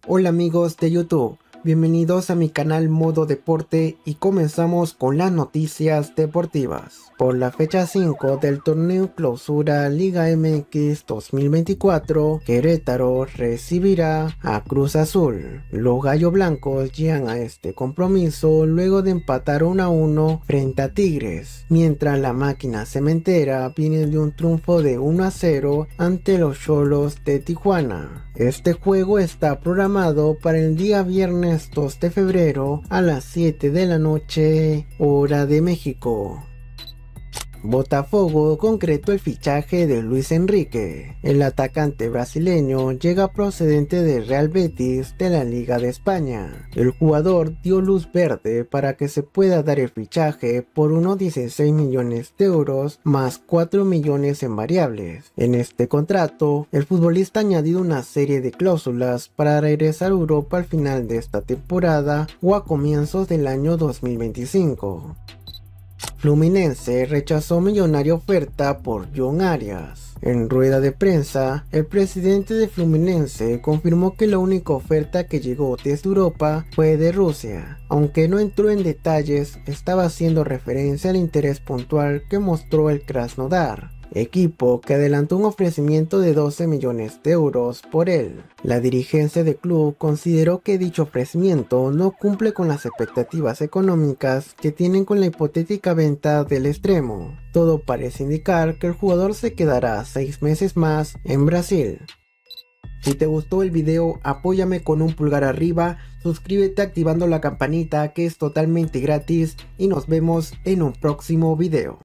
Hola amigos de YouTube, bienvenidos a mi canal Modo Deporte y comenzamos con las noticias deportivas. Por la fecha 5 del torneo Clausura Liga MX 2024, Querétaro recibirá a Cruz Azul. Los Gallos Blancos llegan a este compromiso luego de empatar 1-1 frente a Tigres, mientras la Máquina Cementera viene de un triunfo de 1-0 ante los Xolos de Tijuana. Este juego está programado para el día viernes 2 de febrero a las 7 de la noche, hora de México. Botafogo concretó el fichaje de Luis Enrique. El atacante brasileño llega procedente de Real Betis de la Liga de España. El jugador dio luz verde para que se pueda dar el fichaje por unos 16 millones de euros más 4 millones en variables. En este contrato, el futbolista ha añadido una serie de cláusulas para regresar a Europa al final de esta temporada o a comienzos del año 2025. Fluminense rechazó millonaria oferta por John Arias. En rueda de prensa, el presidente de Fluminense confirmó que la única oferta que llegó desde Europa fue de Rusia. Aunque no entró en detalles, estaba haciendo referencia al interés puntual que mostró el Krasnodar, equipo que adelantó un ofrecimiento de 12 millones de euros por él. La dirigencia del club consideró que dicho ofrecimiento no cumple con las expectativas económicas que tienen con la hipotética venta del extremo. Todo parece indicar que el jugador se quedará 6 meses más en Brasil. Si te gustó el video, apóyame con un pulgar arriba, suscríbete activando la campanita que es totalmente gratis y nos vemos en un próximo video.